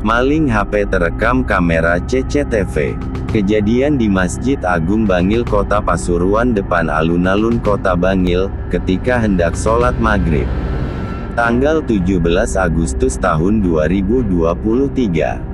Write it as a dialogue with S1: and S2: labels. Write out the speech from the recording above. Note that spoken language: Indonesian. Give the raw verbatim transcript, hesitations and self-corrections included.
S1: Maling H P terekam kamera C C T V. Kejadian di Masjid Agung Bangil Kota Pasuruan depan alun-alun Kota Bangil, ketika hendak sholat maghrib. Tanggal tujuh belas Agustus tahun dua ribu dua puluh tiga.